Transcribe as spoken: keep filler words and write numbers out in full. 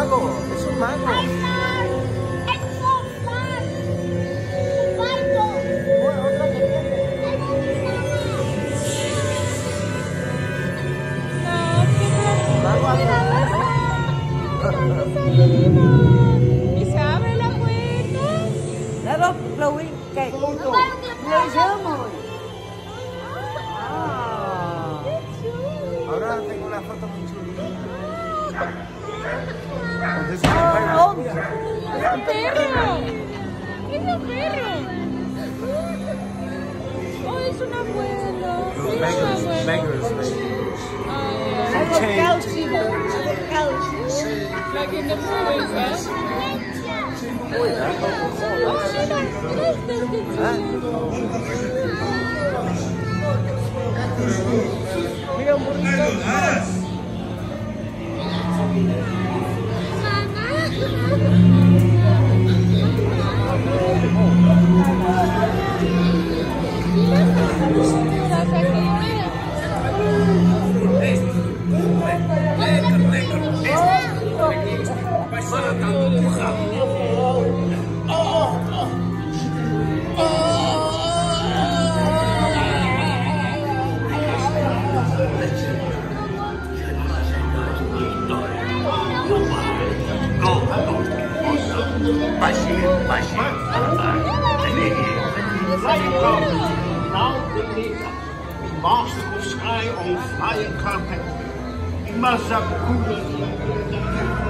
mago, es un mago. Y se abre la puerta. Luego lo vi que le llamo. Ahora tengo una foto muy chulita. Oh, ¡Es un perro! ¡Es un perro! ¡Oh, es un abuelo! Es un abuelo. Like in the movies, huh? Oh, mira, mira este Mira un burrito. Master of sky on flying carpet. He must have